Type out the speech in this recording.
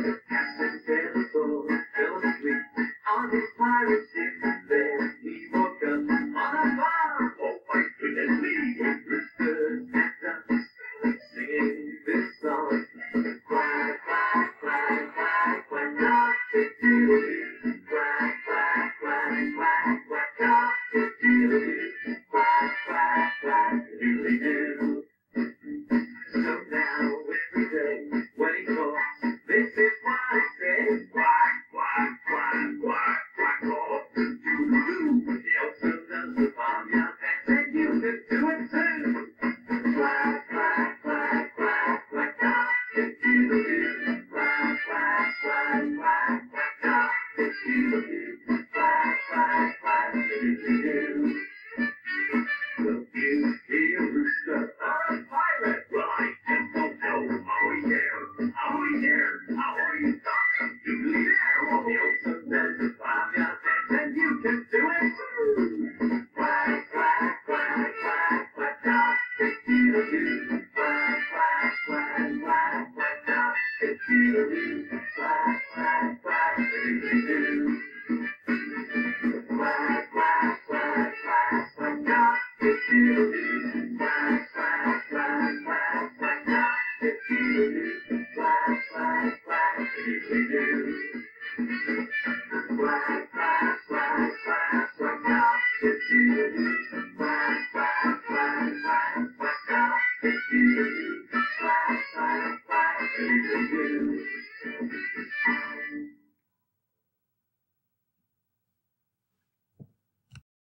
Captain Sailor fell asleep on his pirate ship. Then he woke up on a farm. Oh my goodness me! Roosters and ducks singing this song. Quack, quack, quack, quack, quack, cock-a-doodle-doo. Quack, quack, quack, quack, quack, cock-a-doodle-doo. Quack, quack, quack, doodly-doo. So now every day when he talks, this is what he says. Quack, quack, quack, quack, quack, cock-a-doodle-doo. He also does the farmyard dance, and you can do it too. Quack, quack, quack, quack, quack, cock-a-doodle-doo. Quack, quack, quack, quack, quack, cock-a-doodle-doo. Quack, quack, quack, doodly-doo. Will you be a rooster or a pirate? Well, I just don't know. Are we there? Are we there? How are you talking? Doodly there. Well, the ocean does the farmyard dance, and you can do it too. Quack, quack, quack, quack, quack, cock-a-doodle-doo. Quack, quack, quack, quack, quack, cock-a-doodle-doo. Quack, quack, quack, doodly-doo. Quack, quack, quack, quack, quack, cock-a-doodle-doo.